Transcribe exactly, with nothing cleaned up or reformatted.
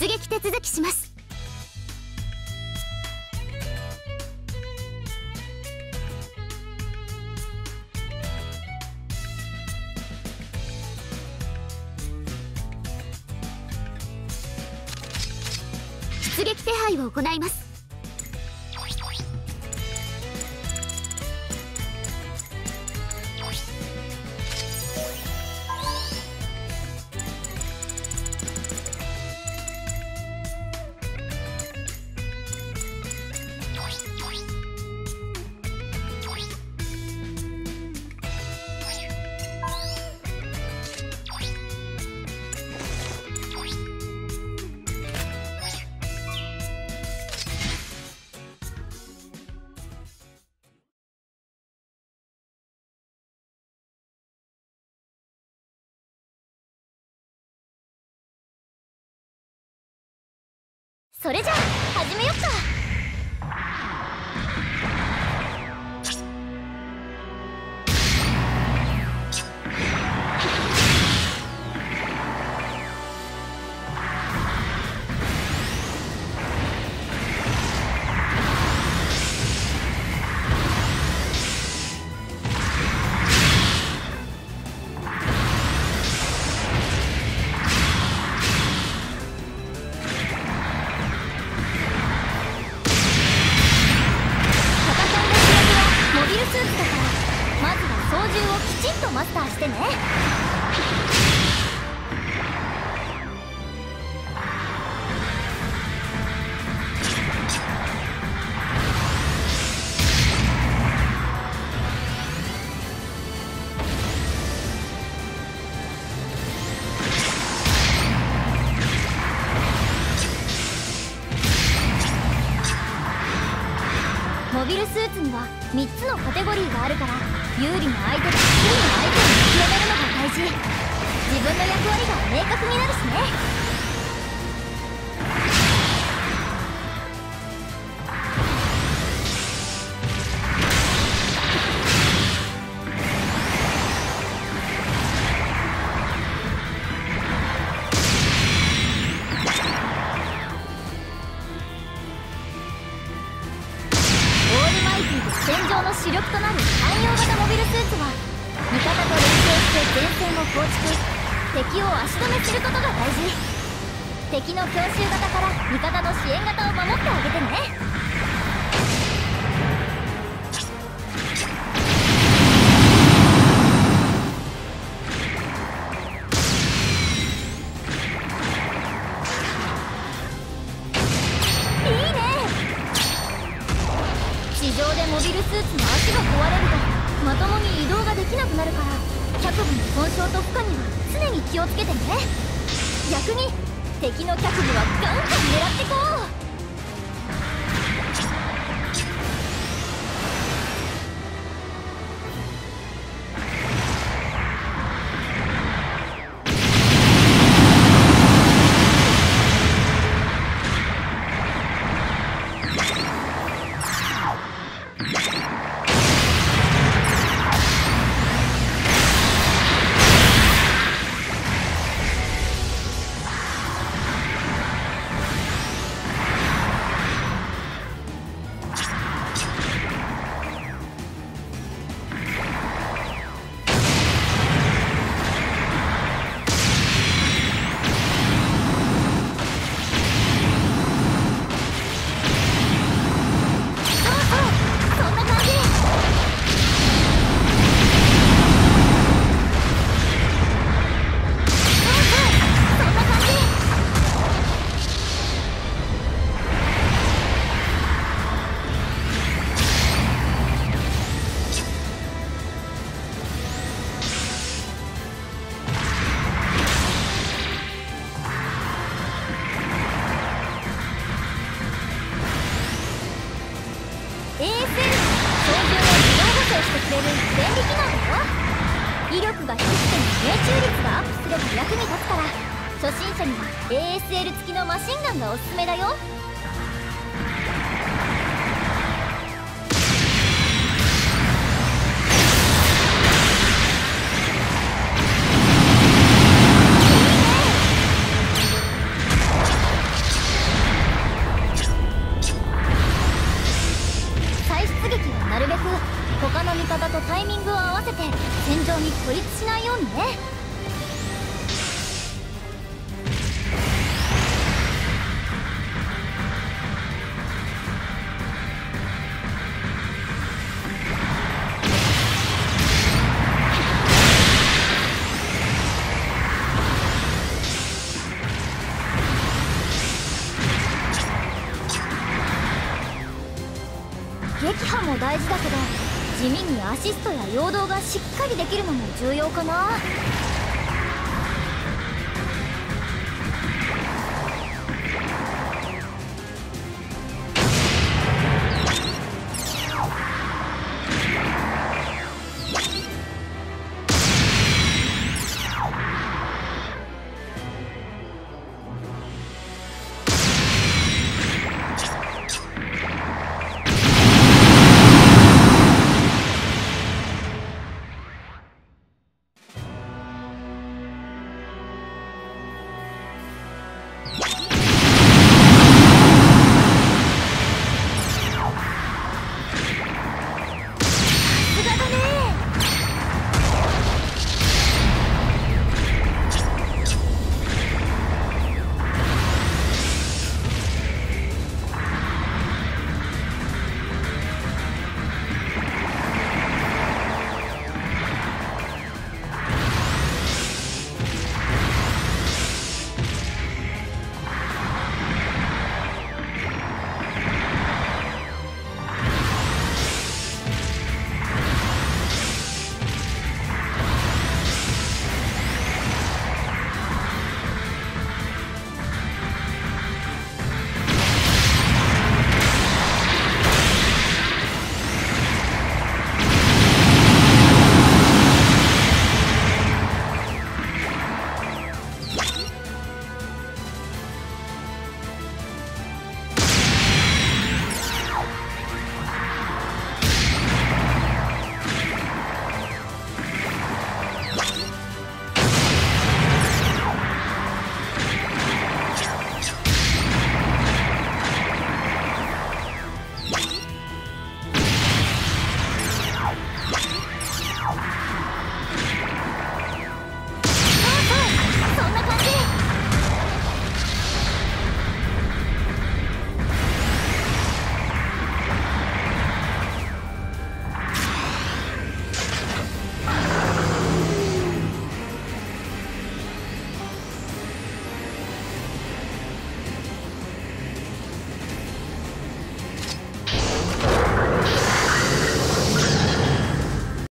出撃手続きします。出撃手配を行います。それじゃあ始めよっか。マスターしてね。モビルスーツにはみっつのカテゴリーがあるから、有利な相手と不利な相手を見極めるのが大事。自分の役割が明確になるしね。戦場の主力となる汎用型モビルスーツは味方と連携して前線を構築、敵を足止めすることが大事。敵の強襲型から味方の支援型を守ってあげてね。地上でモビルスーツの足が壊れるとまともに移動ができなくなるから、脚部の損傷と負荷には常に気をつけてね。逆に敵の脚部はガンガン狙ってこう。威力が低くても命中率がアップすれば役に立つから、初心者には エーエスエル 付きのマシンガンがおすすめだよ。 戦場に孤立しないようにね。撃破も大事だけど、地味にアシストや陽動がしっかりできるのも重要かな。